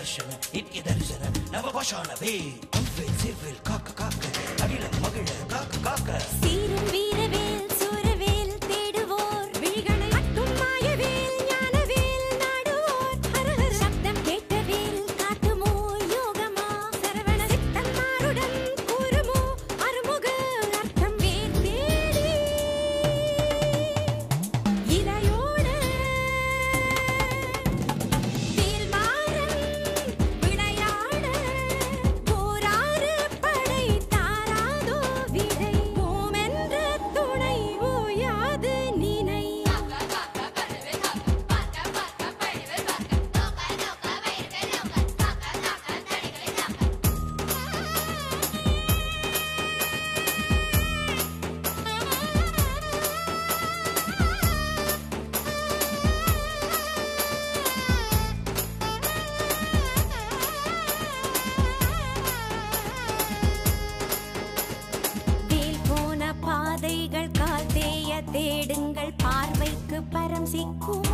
दर्शन इनके दर्शन नवभाषाण वे अम्फेल सिवेल काका काका अगिल मगिल काका काका सीरुम वीरवेल सूरवेल தேடுவோர் விழிகளை அட்டும் மாயவேல் ஞானவேல் நாடுவோர் ஹர ஹர சப்தம் கேட்டவேல் காட்டுமோ யோகமா சரவண சித்தம் மாருடன் கூறுமோ அருமுக அர்த்தம் வேல் தேடி இலையோட வேல் மாறன் விளையாட போராறு படை தாராதோ விடை ஓமென்ற துணை ஓயாது நினை வேல் போன பாதைகள் கால் தேய தேடுங்கள் பார்வைக்கு பரம் சிக்குமோ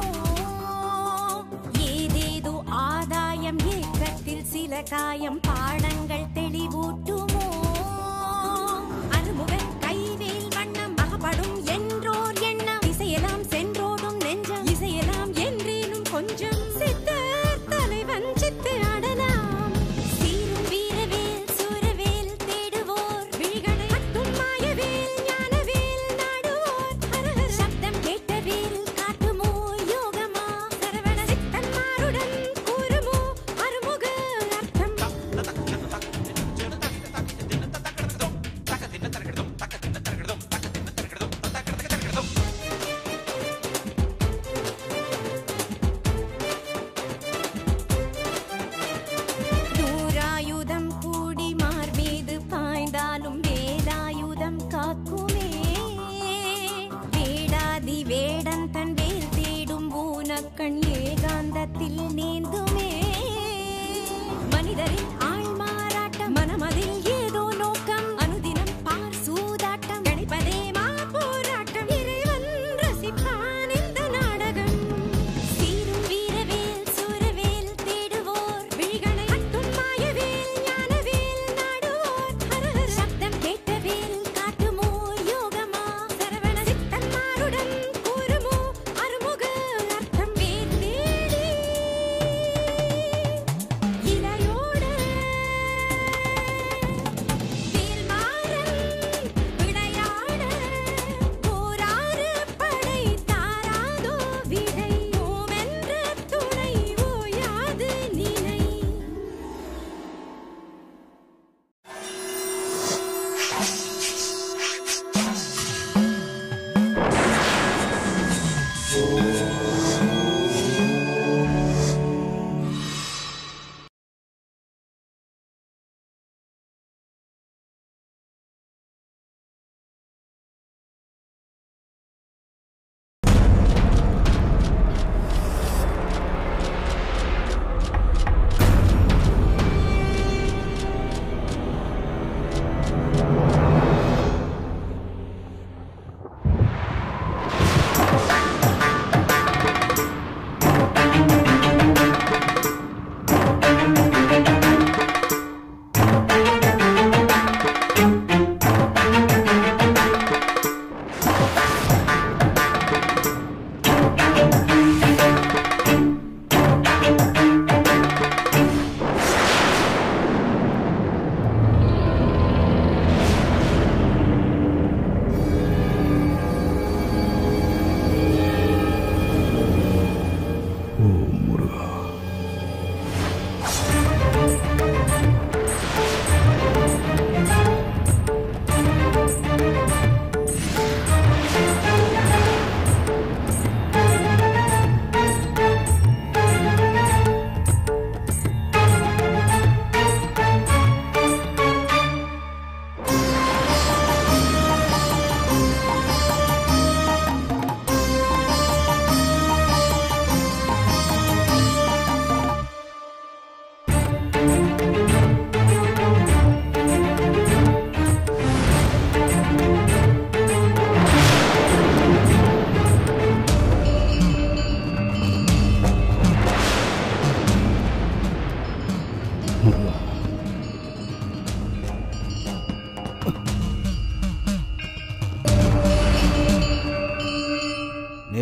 ஏதேதோ ஆதாயம் ஏக்கத்தில் சில காயம் பாடங்கள் தெளிவூட்டுமோ அருமுகன் கைவேல் வண்ணம் அகப்படும் என்றோர் எண்ணம் இசையெல்லாம் சென்றோடும் நெஞ்சம் இசையெல்லாம் என்றேனும் கொஞ்சம் சித்தர் தலைவன் சித்து ஆடலாம் சீரும் வீரவேல் சூரவேல் தேடுவோர் விழிகளை அட்டும் மாயவேல் ஞானவேல் நாடுவோர் ஹர ஹர சப்தம் கேட்டவேல் காட்டுமோ யோகமா சரவண சித்தன் மாருடன் கூறுமோ அருமுக அர்த்தம் நூறாயுதம் கூடி மார்மீது பாய்ந்தாலும் வேலாயுதம் காக்குமே வேடாதி வேடன் தன் வேல் தேடும் ஊனக்கண் ஏகாந்தத்தில் நீந்துமே மனிதரின் ஆள் மாறாட்டம் மனமதில் ஏதோ நோக்கம் அனுதினம் பார் சூதாட்டம் கிடைப்பதே மா போராட்டம் இறைவன் ரசிப்பான் இந்த நாடகம் சீரும் வீரவேல் சூரவேல் தேடுவோர் விழிகளை அட்டும் மாயவேல் ஞானவேல் நாடுவோர் ஹர ஹர சப்தம் கேட்டவேல் காட்டுமோ யோகமா சரவண சித்தன் மாருடன் கூறுமோ அருமுக அர்த்தம் வேல் தேடி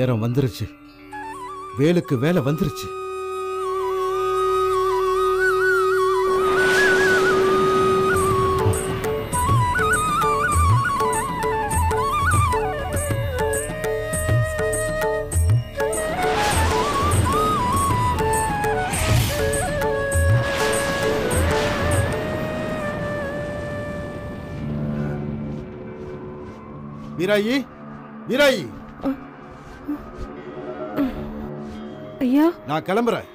நேரம் வந்துருச்சு. வேலுக்கு வேலை வந்துருச்சு. வீராயி, வீராயி, ஐயா நான் கிளம்புறேன்.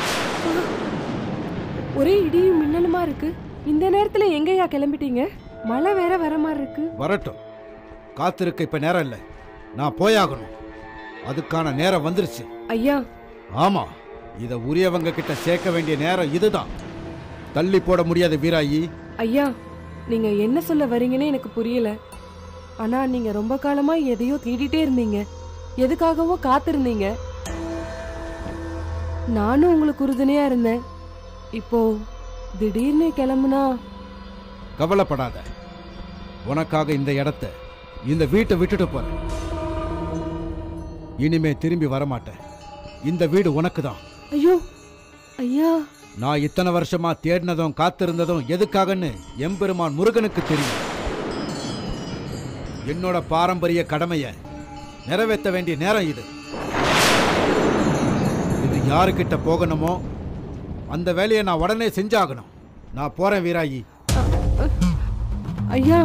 ஒரே இடியும் மின்னலுமா இருக்கு. இந்த நேரத்துல எங்கயா கிளம்பிட்டீங்க? மழை வேற வர மாதிரி இருக்கு. வரட்டும், காத்திருக்க இப்ப நேரம் இல்லை. நான் போயாகணும். அதுக்கான நேரம் வந்துருச்சு. ஐயா. ஆமா, இத உரியவங்க கிட்ட சேர்க்க வேண்டிய நேரம் இதுதான். தள்ளி போட முடியாது வீராயி. ஐயா, நீங்க என்ன சொல்ல வரீங்கன்னு எனக்கு புரியல. ஆனா நீங்க ரொம்ப காலமா எதையோ தேடிட்டே இருந்தீங்க, எதுக்காகவோ காத்திருந்தீங்க. நானும் உங்களுக்கு உறுதுணையா இருந்தேன். இப்போ திடீர்னு கிளம்புனா? கவலைப்படாத, உனக்காக இந்த இடத்தை, இந்த வீட்டை விட்டுட்டு போறேன். இனிமே திரும்பி வரமாட்டேன். இந்த வீடு உனக்கு தான். ஐயோ ஐயா, நான் இத்தனை வருஷமா தேடினதும் காத்திருந்ததும் எதுக்காகன்னு எம்பெருமான் முருகனுக்கு தெரியும். என்னோட பாரம்பரிய கடமையை நிறைவேற்ற வேண்டிய நேரம் இது. இது யாருக்கிட்ட போகணுமோ அந்த வேலையை நான் உடனே செஞ்சாகணும். நான் போறேன் வீராயி. ஐயா,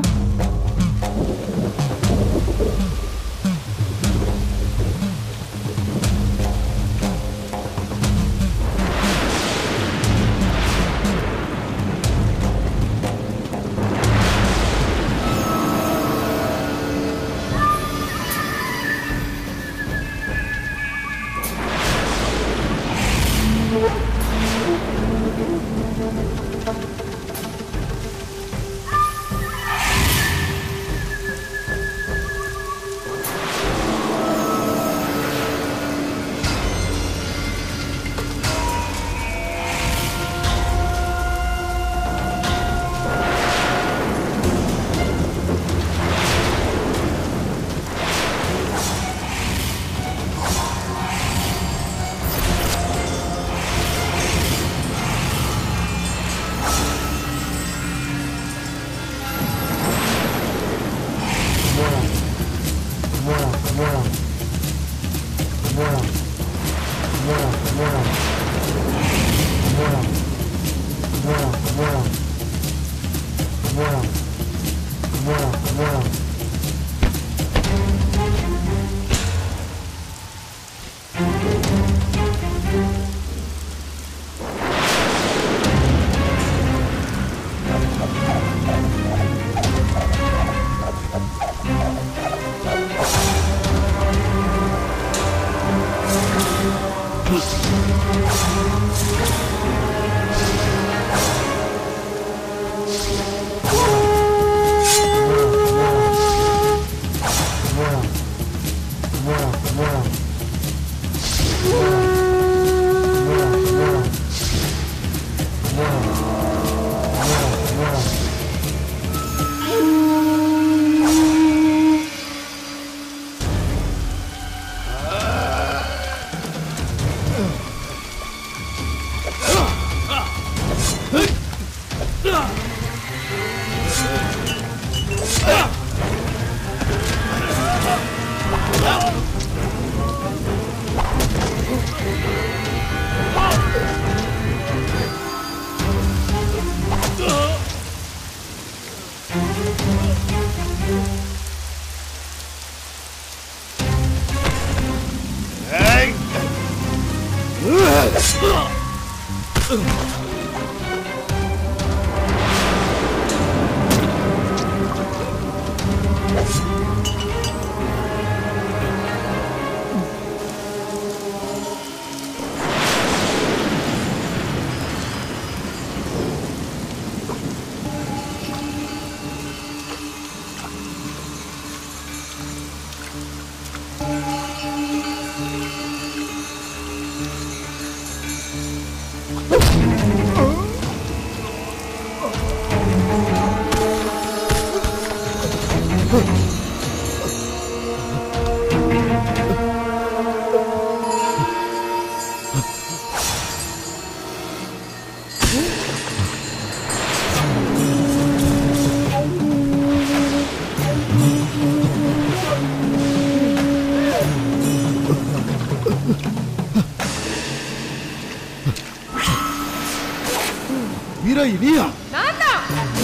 வீராயி நீயா? நான் தான்.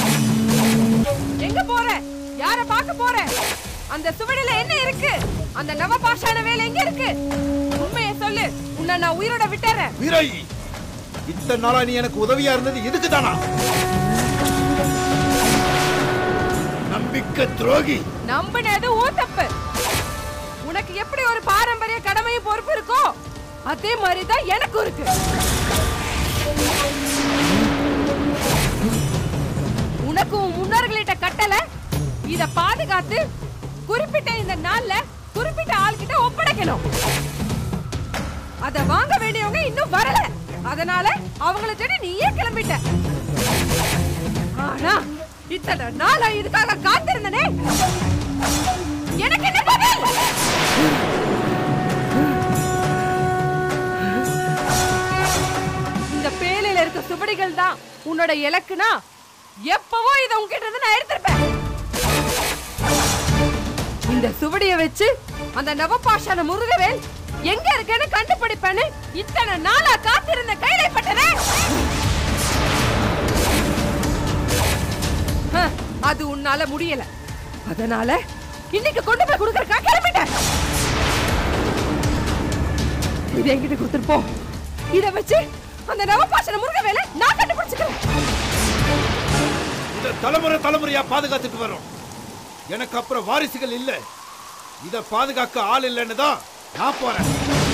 எங்க போற? யார பார்க்க போற? அந்த சுவடில என்ன இருக்கு? அந்த நவபாஷான வேலை எங்க இருக்கு? உண்மையை சொல்லு. உன்னை நான் உயிரோட விட்டுறேன். வீராயி, இத்தனை நாளா நீ எனக்கு உதவியா இருந்தது இதுக்கு தானா? நம்பிக்கை துரோகி. நம்பினது உன் தப்பு. உனக்கு எப்படி ஒரு பாரம்பரிய கடமையும் பொறுப்பு இருக்கோ அதே மாதிரி தான் எனக்கும் இருக்கு. உனக்கு உன் முன்னோர்களிட்ட கட்டளை இத பாதுகாத்து குறிப்பிட்ட இந்த நாள்ல குறிப்பிட்ட ஆள்கிட்ட ஒப்படைக்கணும். அத வாங்க வேண்டியவங்க இன்னும் வரல. அதனால அவங்கள தேடி நீயே கிளம்பிட்ட. ஆனா இத்தனை நாளா இதுக்காக காத்திருந்தனே, எனக்கு என்ன பதில்? இந்த பேலையில இருக்க சுவடிகள் தான் உன்னோட இலக்குனா எப்பவோ இத உன்கிட்ட இருந்து நான் எடுத்திருப்பேன். இந்த சுவடியை வச்சு அந்த நவபாஷான முருகவேல் எங்க இருக்கேன்னு கண்டுபிடிப்பேன்னு இத்தனை நாளா காத்திருந்த கையிலைப்பட்டனே, அது உன்னால முடியல. அதனால இன்னைக்கு கொண்டு போய் கொடுக்கறக்கா கிளம்பிட்டேன். இதை என்கிட்ட கொடுத்துருப்போம். இதை வச்சு அந்த நவபாஷான முருகவேலை நான் கண்டுபிடிச்சுக்கிறேன். இத தலைமுறையா பாதுகாத்துட்டு வரோம். எனக்கு அப்புறம் வாரிசுகள் இல்ல. இத பாதுகாக்க ஆள் இல்லைன்னு தான் நான் போறேன்.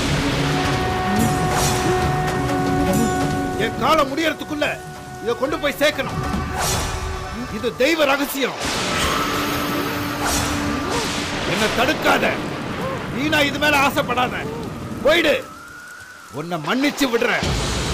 என் காலம் முடியறதுக்குள்ள இத கொண்டு போய் சேர்க்கணும். இது தெய்வ ரகசியம். என்ன தடுக்காத. நீனா இது மேல ஆசைப்படாத. போயிடு. உன்னை மன்னிச்சு விடுறேன்.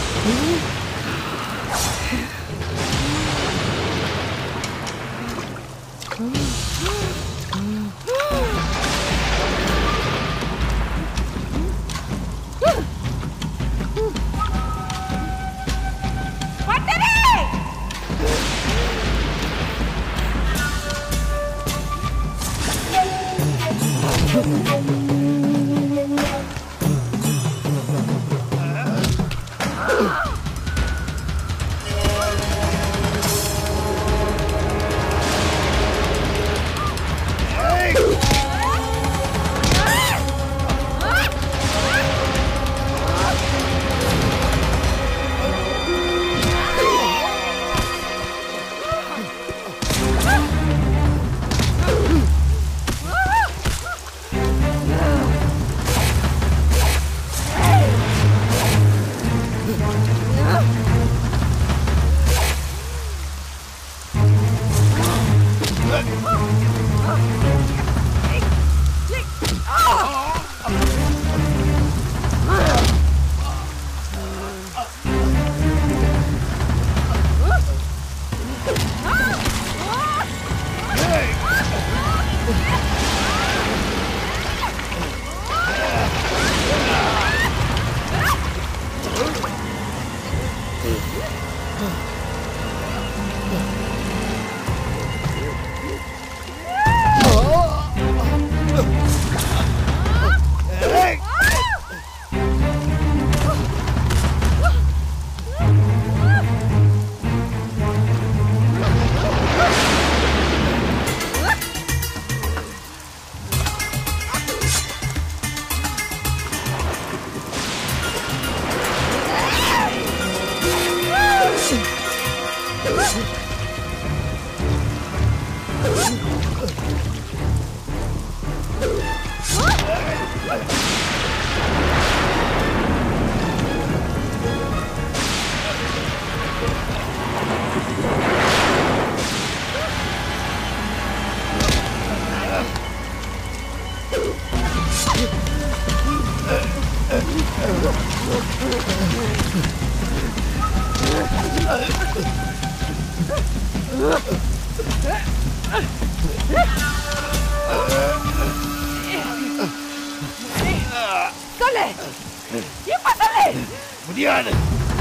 முடியாது.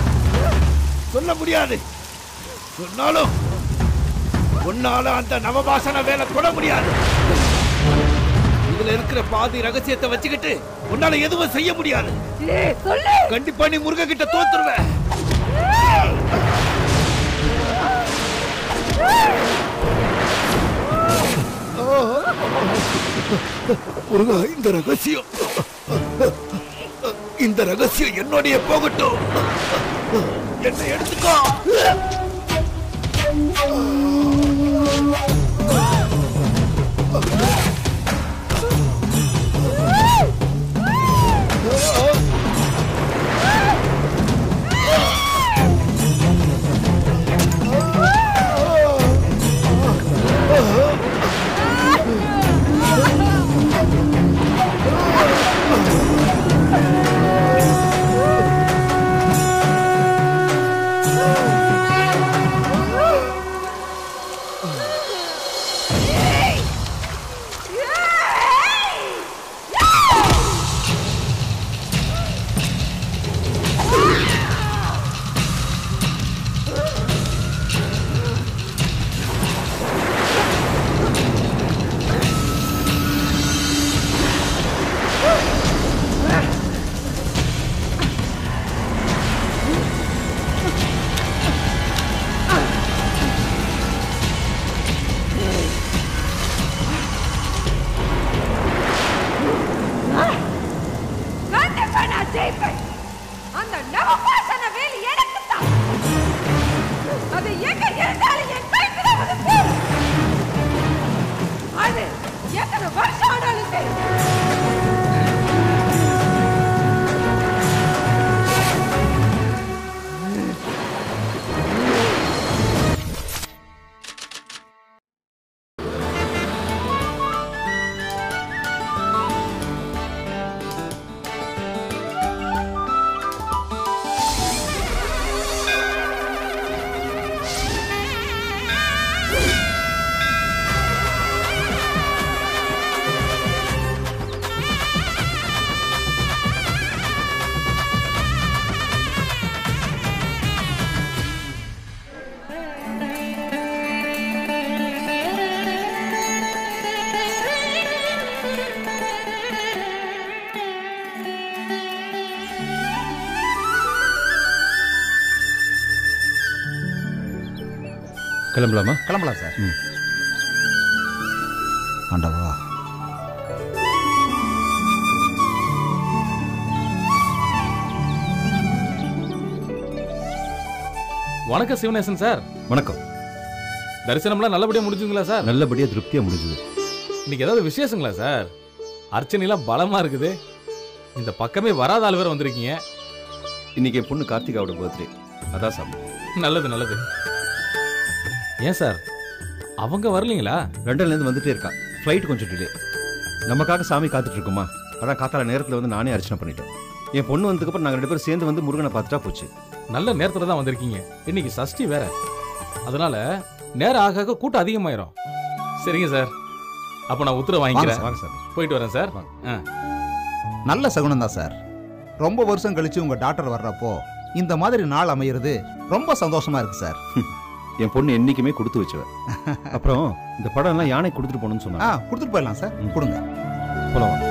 சொல்ல முடியாது. சொன்னாலும் உன்னால அந்த நவபாசன வேலை தொட முடியாது. இதுல இருக்கிற பாதி ரகசியத்தை வச்சுக்கிட்டு உன்னால எதுவும் செய்ய முடியாது. கண்டிப்பா நீ முருக கிட்ட தோத்துருவ. முருகா, இந்த ரகசியம் என்னோடைய போகட்டும். என்ன எடுத்துக்கோ. கிளம்பலாமா? கிளம்பலாம் சார். ஆண்டவா, வணக்கம் சிவனேசன் சார். வணக்கம். தரிசனம்லாம் நல்லபடியா முடிஞ்சுங்களா சார்? நல்லபடியா திருப்தியா முடிஞ்சது. இன்னைக்கு ஏதாவது விசேஷங்களா சார்? அர்ச்சனைலாம் பலமா இருக்குது. இந்த பக்கமே வராத ஆள் வேற வந்திருக்கீங்க. இன்னைக்கு என் பொண்ணு கார்த்திகாவோட பர்த்டே. அதான் சாமி. நல்லது நல்லது. ஏன் சார் அவங்க வரலீங்களா? லண்டன்ல இருந்து வந்துட்டே இருக்கா. ஃப்ளைட் கொஞ்சம் டிலே. நமக்காக சாமி காத்துட்டு இருக்குமா, அதான் காத்தால நேரத்துல வந்து நானே அர்ச்சனை பண்ணிட்டேன். என் பொண்ணு வந்ததுக்கப்புறம் நாங்கள் 2 பேரும் சேர்ந்து வந்து முருகனை பார்த்துட்டா போச்சு. நல்ல நேரத்துல தான் வந்திருக்கீங்க. இன்னைக்கு சஷ்டி வேற, அதனால நேரம் ஆக ஆக கூட்டம் அதிகமாயிரும். சரிங்க சார், அப்போ நான் உத்தரவு வாங்கிக்கிறேன். வாங்க சார். போயிட்டு வரேன் சார். நல்ல சகுனம் தான் சார். ரொம்ப வருஷம் கழிச்சு உங்க டாக்டர் வர்றப்போ இந்த மாதிரி நாள் அமையிறது ரொம்ப சந்தோஷமா இருக்கு சார். என் பொண்ணு என்னைக்குமே கொடுத்து வச்சுவேன். அப்புறம் இந்த படம் எல்லாம் யானை கொடுத்துட்டு போகணும்னு சொன்னா கொடுத்துட்டு போயிடலாம் சார். கொடுங்க போலாம்.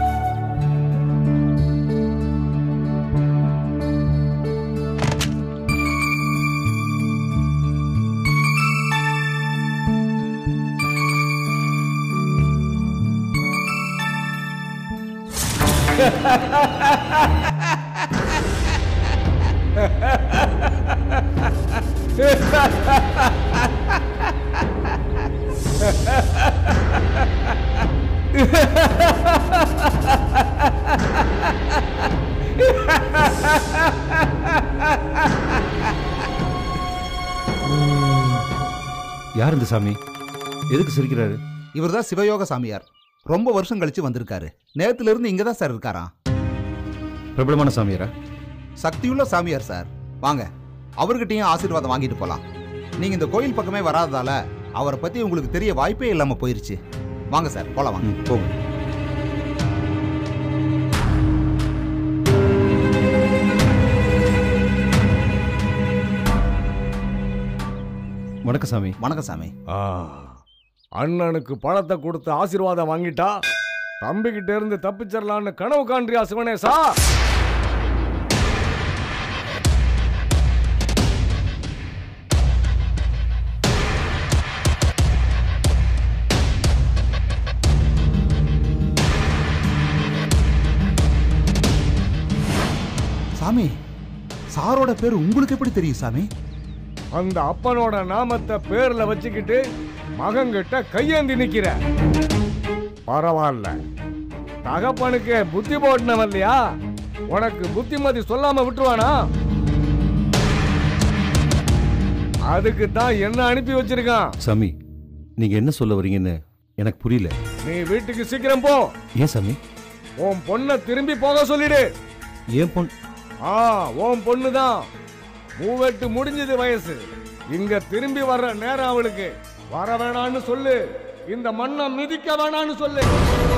யார் இந்த சாமி? எதுக்கு சிரிக்கிறாரு? இவர் தான் சிவயோக சாமியார். ரொம்ப வருஷம் கழிச்சு வந்திருக்காரு. நேரத்துல இருந்து இங்க தான் சார் இருக்காராம். பிரபலமான சாமியாரா? சக்தியுள்ள சாமியார் சார். வாங்க, அவர்கிட்டயும் ஆசீர்வாதம் வாங்கிட்டு போலாம். நீங்க இந்த கோயில் பக்கமே வராததால அவரை பத்தி உங்களுக்கு தெரிய வாய்ப்பே இல்லாம போயிருச்சு. வாங்க சார், போலாம் வாங்க. போங்க. வணக்கம் சாமி. வணக்கம் சாமி. அண்ணனுக்கு பணத்தை கொடுத்து ஆசீர்வாதம் வாங்கிட்டா தம்பிக்கிட்ட இருந்து தப்பிச்சிடலான்னு கனவு காண்றியா சிவனேசா? யாரோட பேர் உங்களுக்கு எப்படி தெரியும் சாமி? அந்த அப்பனோட நாமத்தை பேர்ல வச்சுக்கிட்டு மகன்கிட்ட கையேந்தி நிக்கிற. பரவாயில்ல, தகப்பனுக்கு புத்தி போட்டனவன் இல்லையா, உனக்கு புத்திமதி சொல்லாம விட்டுருவானா? அதுக்கு தான் என்ன அனுப்பி வச்சிருக்கான். சாமி, நீங்க என்ன சொல்ல வரீங்கன்னு எனக்கு புரியல. நீ வீட்டுக்கு சீக்கிரம் போ. ஏன் சாமி? உன் பொண்ணை திரும்பி போக சொல்லிடு. ஏன் பொண்ணு? உன் பொண்ணுதான். மூவெட்டு முடிஞ்சது வயசு. இங்க திரும்பி வர்ற நேரம் அவளுக்கு. வர வேணான்னு சொல்லு, இந்த மண்ணை மிதிக்க வேணான்னு சொல்லு.